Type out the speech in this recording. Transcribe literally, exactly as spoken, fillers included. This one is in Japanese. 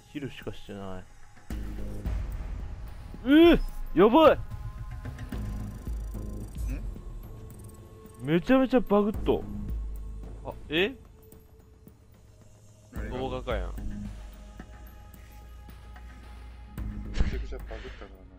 ヒルしかしてない。えー、やばい。めちゃめちゃバグっと。 あ、え何が動画かやん。 めちゃくちゃバグったからね。